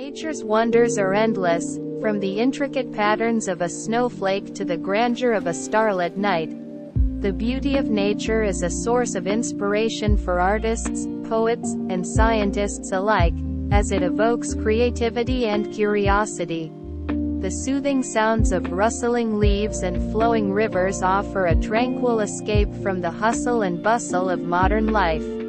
Nature's wonders are endless, from the intricate patterns of a snowflake to the grandeur of a starlit night. The beauty of nature is a source of inspiration for artists, poets, and scientists alike, as it evokes creativity and curiosity. The soothing sounds of rustling leaves and flowing rivers offer a tranquil escape from the hustle and bustle of modern life.